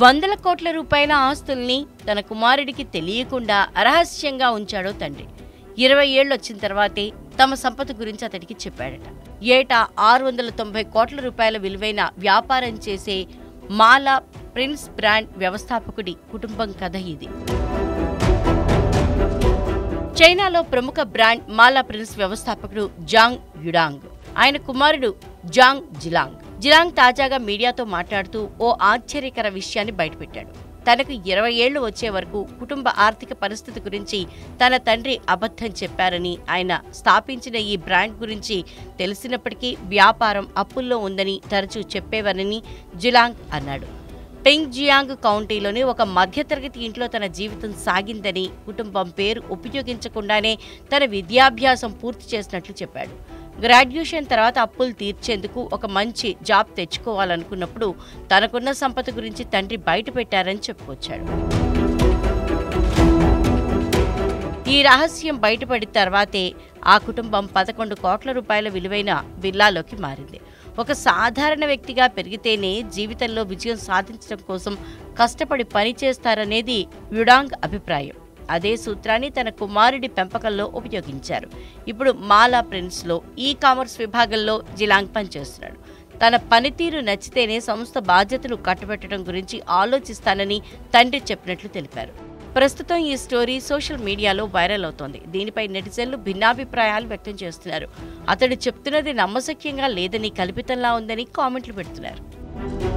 వందల కోట్ల రూపాయల ఆస్తుల్ని తన కుమారుడికి తెలియకుండా రహస్యంగా ఉంచాడో తండ్రి. 20 ఏళ్ళు వచ్చిన తర్వాతే తమ సంపద గురించి అతడికి చెప్పాడట. ఏటా 690 కోట్ల రూపాయల విలువైన వ్యాపారం చేసే మాలా ప్రిన్స్ బ్రాండ్ వ్యవస్థాపకుడి కుటుంబం కథ ఇది. చైనాలో ప్రముఖ బ్రాండ్ మాలా ప్రిన్స్ వ్యవస్థాపకుడు జాంగ్ యుడాంగ్, ఆయన కుమారుడు జాంగ్ జిలాంగ్. జిలాంగ్ తాజాగా మీడియాతో మాట్లాడుతూ ఓ ఆశ్చర్యకర విషయాన్ని బయటపెట్టాడు. తనకు 20 ఏళ్లు వచ్చే వరకు కుటుంబ ఆర్థిక పరిస్థితి గురించి తన తండ్రి అబద్ధం చెప్పారని, ఆయన స్థాపించిన ఈ బ్రాండ్ గురించి తెలిసినప్పటికీ వ్యాపారం అప్పుల్లో ఉందని తరచూ చెప్పేవారని జిలాంగ్ అన్నాడు. పెంగ్జియాంగ్ కౌంటీలోని ఒక మధ్యతరగతి ఇంట్లో తన జీవితం సాగిందని, కుటుంబం పేరు ఉపయోగించకుండానే తన విద్యాభ్యాసం పూర్తి చేసినట్లు చెప్పాడు. గ్రాడ్యుయేషన్ తర్వాత అప్పులు తీర్చేందుకు ఒక మంచి జాబ్ తెచ్చుకోవాలనుకున్నప్పుడు తనకున్న సంపద గురించి తండ్రి బయటపెట్టారని చెప్పుకొచ్చాడు. ఈ రహస్యం బయటపడిన తర్వాతే ఆ కుటుంబం 11 కోట్ల రూపాయల విలువైన విల్లాలోకి మారింది. ఒక సాధారణ వ్యక్తిగా పెరిగితేనే జీవితంలో విజయం సాధించడం కోసం కష్టపడి పనిచేస్తారనేది యుడాంగ్ అభిప్రాయం. అదే సూత్రాన్ని తన కుమారుడి పెంపకంలో ఉపయోగించారు. ఇప్పుడు మాలా ప్రిన్స్లో ఈ-కామర్స్ విభాగంలో జిలాంగ్ పనిచేస్తున్నాడు. తన పనితీరు నచ్చితేనే సంస్థ బాధ్యతలు కట్టబెట్టడం గురించి ఆలోచిస్తానని తండ్రి చెప్పినట్లు తెలిపారు. ప్రస్తుతం ఈ స్టోరీ సోషల్ మీడియాలో వైరల్ అవుతోంది. దీనిపై నెటిజన్లు భిన్నాభిప్రాయాలు వ్యక్తం చేస్తున్నారు. అతడు చెప్తున్నది నమ్మశక్యంగా లేదని, కల్పితంలా ఉందని కామెంట్లు పెడుతున్నారు.